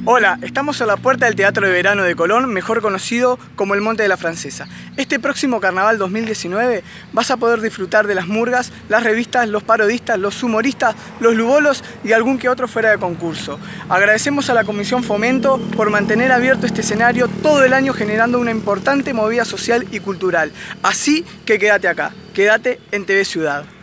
Hola, estamos a la puerta del Teatro de Verano de Colón, mejor conocido como el Monte de la Francesa. Este próximo Carnaval 2019 vas a poder disfrutar de las murgas, las revistas, los parodistas, los humoristas, los lubolos y algún que otro fuera de concurso. Agradecemos a la Comisión Fomento por mantener abierto este escenario todo el año, generando una importante movida social y cultural. Así que quédate acá, quédate en TV Ciudad.